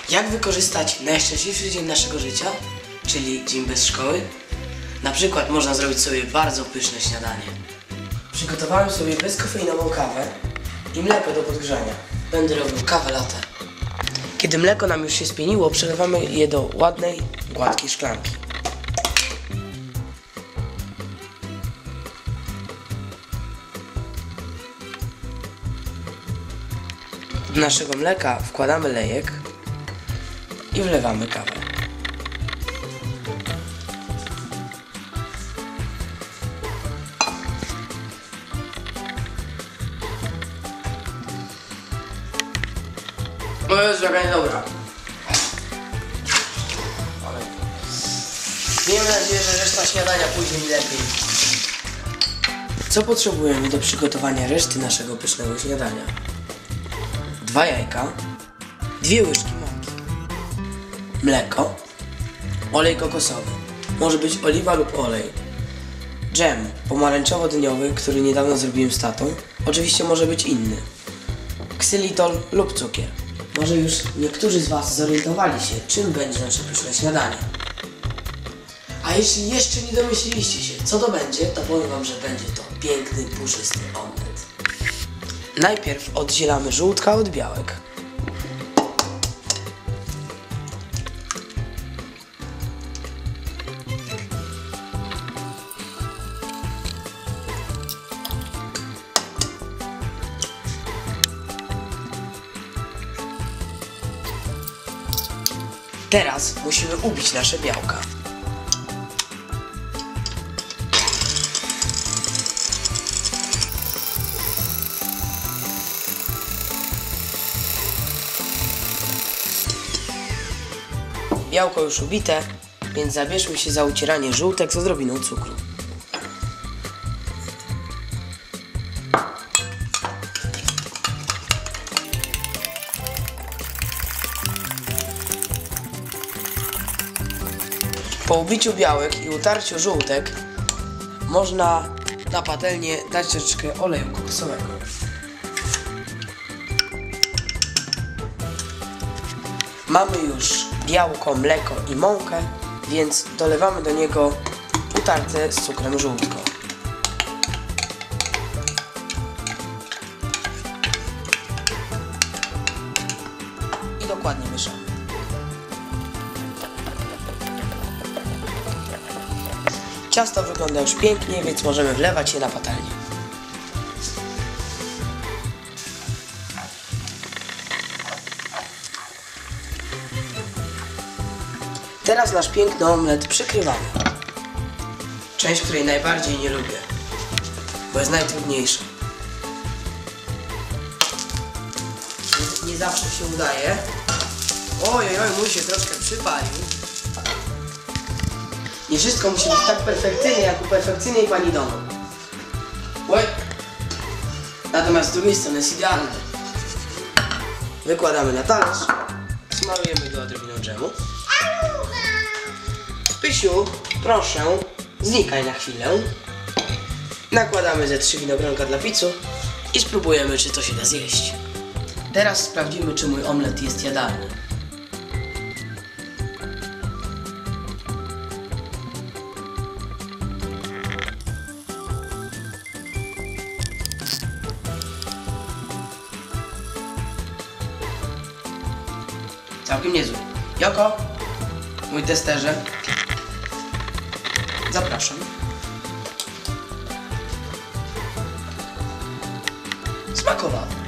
Jak wykorzystać najszczęśliwszy dzień naszego życia, czyli dzień bez szkoły? Na przykład można zrobić sobie bardzo pyszne śniadanie. Przygotowałem sobie bezkofeinową kawę i mleko do podgrzania. Będę robił kawę latte. Kiedy mleko nam już się spieniło, przelewamy je do ładnej, gładkiej szklanki. Do naszego mleka wkładamy lejek i wlewamy kawę. O Jezu, jaka niedobra. Miejmy nadzieję, że reszta śniadania pójdzie mi lepiej. Co potrzebujemy do przygotowania reszty naszego pysznego śniadania? 2 jajka, 2 łyżki mąki, mleko, olej kokosowy, może być oliwa lub olej, dżem pomarańczowo-dyniowy, który niedawno zrobiłem z tatą, oczywiście może być inny, ksylitol lub cukier. Może już niektórzy z Was zorientowali się, czym będzie nasze pyszne śniadanie. A jeśli jeszcze nie domyśliliście się, co to będzie, to powiem Wam, że będzie to piękny, puszysty omlet. Najpierw oddzielamy żółtka od białek. Teraz musimy ubić nasze białka. Białko już ubite, więc zabierzmy się za ucieranie żółtek z odrobiną cukru. Po ubiciu białek i utarciu żółtek można na patelnię dać troszeczkę oleju kokosowego. Mamy już białko, mleko i mąkę, więc dolewamy do niego utarte z cukrem żółtko. I dokładnie mieszamy. Ciasto wygląda już pięknie, więc możemy wlewać je na patelnię. Teraz nasz piękny omlet przykrywamy. Część, której najbardziej nie lubię, bo jest najtrudniejsza. Nie zawsze się udaje. Oj, mój się troszkę przypalił. Nie wszystko musi być tak perfekcyjnie, jak u perfekcyjnej pani domu. Oj. Natomiast z drugiej strony jest idealne. Wykładamy na talerz, smarujemy go odrobiną dżemu. Pysiu, proszę, znikaj na chwilę. Nakładamy ze 3 winogronka dla pizzu i spróbujemy, czy to się da zjeść. Teraz sprawdzimy, czy mój omlet jest jadalny. Całkiem niezły. Joko, mój testerze, zapraszam. Smakowało.